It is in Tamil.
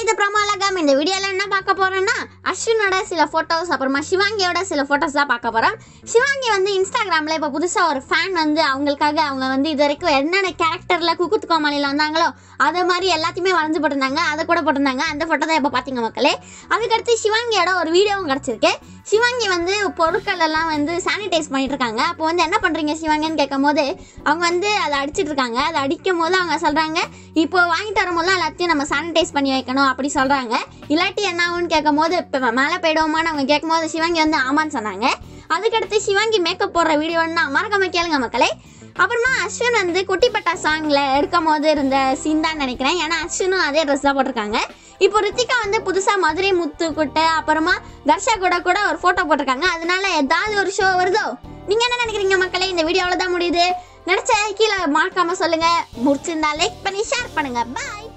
இது ப்ரோமோலகம். இந்த வீடியோவில் என்ன பார்க்க போகிறோன்னா அஸ்வினோட சில ஃபோட்டோஸ் அப்புறமா சிவாங்கியோட சில ஃபோட்டோஸ் தான் பார்க்க போகிறோம். சிவாங்கி வந்து இன்ஸ்டாகிராமில் இப்போ புதுசாக ஒரு ஃபேன் வந்து அவங்களுக்காக அவங்க வந்து இது வரைக்கும் என்னென்ன கேரக்டரில் குக்குத்து கோமாளியில் வந்தாங்களோ அதை மாதிரி எல்லாத்தையுமே வரைஞ்சி போட்டிருந்தாங்க. அதை கூட போட்டிருந்தாங்க. அந்த ஃபோட்டோ தான் இப்போ பார்த்தீங்க மக்களே. அதுக்கடுத்து சிவாங்கியோட ஒரு வீடியோவும் கிடச்சிருக்கு. சிவாங்கி வந்து பொருட்கள் எல்லாம் வந்து சானிடைஸ் பண்ணிட்டு இருக்காங்க. அப்போ வந்து என்ன பண்ணுறீங்க சிவாங்கின்னு கேட்கும் போது அவங்க வந்து அதை அடிச்சிட்டு இருக்காங்க. அதை அடிக்கும் போது அவங்க சொல்கிறாங்க, இப்போ வாங்கிட்டு வரும்போது எல்லாத்தையும் நம்ம சானிடைஸ் பண்ணி வைக்கணும் அப்படி சொல்கிறாங்க. இல்லாட்டி என்ன ஆகும்னு கேட்கும் போது இப்போ மேலே போயிடுவோமான்னு அவங்க கேட்கும் போது சிவாங்கி வந்து ஆமான்னு சொன்னாங்க. அதுக்கடுத்து சிவாங்கி மேக்கப் போடுற வீடியோன்னா மறக்காம கேளுங்க மக்களே. அப்புறமா அஸ்வின் வந்து குட்டிப்பட்டா சாங்கில் எடுக்கும் போது இருந்த சீன் தான் நினைக்கிறேன். ஏன்னா அஸ்வினும் அதே ட்ரெஸ் தான் போட்டிருக்காங்க. இப்போ ரித்திகா வந்து புதுசாக மதுரை முத்துக்கிட்ட அப்புறமா தர்ஷா கூட ஒரு ஃபோட்டோ போட்டிருக்காங்க. அதனால ஏதாவது ஒரு ஷோ வருதோ? நீங்கள் என்ன நினைக்கிறீங்க மக்களே? இந்த வீடியோவில் தான் முடியுது. நினச்ச கீழே மறக்காமல் சொல்லுங்கள். முடிச்சிருந்தா லைக் பண்ணி ஷேர் பண்ணுங்கள். பாய்.